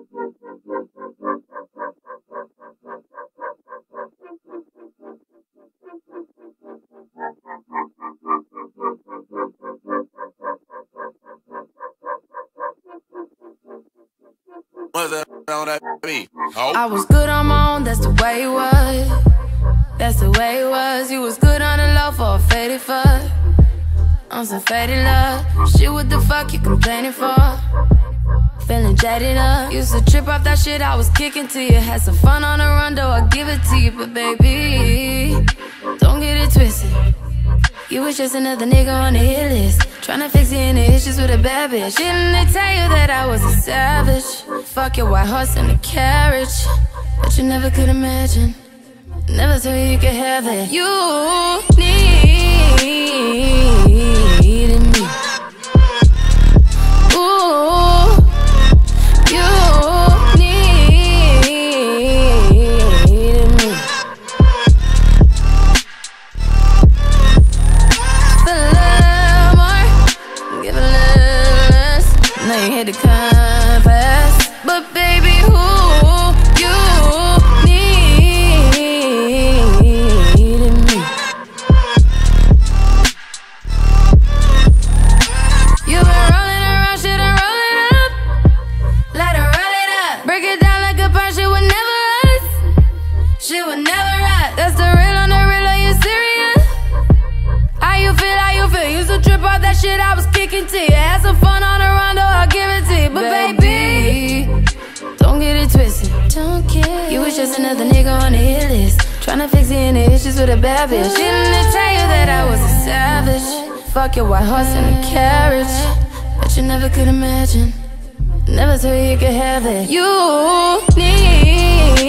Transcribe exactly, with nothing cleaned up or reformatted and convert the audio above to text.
I was good on my own, that's the way it was. That's the way it was. You was good on the low for a faded fuck. On some faded love. Shit, what the fuck you complaining for? Feeling jaded up. Used to trip off that shit I was kicking to you. Had some fun on the run, though I give it to you. But baby, don't get it twisted. You was just another nigga on the hit list, tryna fix any issues with a bad bitch. Didn't they tell you that I was a savage? Fuck your white horse and a carriage. But you never could imagine, never thought you could have it. You needed me. Ooh, you needed me. Feel a little more, give a little less. Now you hit the compass, but baby, who you needed me. You been rolling around, shit, and roll it up. Let her roll it up. Break it down like a punch, shit would never rust. Shit would never rust. That's the real on the real, are you serious? How you feel, how you feel? Used to trip off that shit I was kicking to you. Had some fun on the run, though I'll give it to you. But baby, don't get it twisted. Don't get You was just another nigga on the hit list, tryna fix any issues with a bad bitch. Didn't they tell you that I was a savage? Fuck your white horse and a carriage. But you never could imagine, never thought you could have it. You need